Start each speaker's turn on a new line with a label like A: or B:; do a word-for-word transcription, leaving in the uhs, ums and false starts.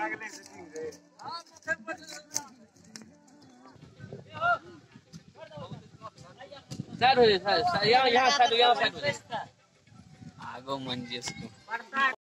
A: Side हो जाए, यहाँ यहाँ साइड यहाँ साइड हो जाए। आगो मंजिस को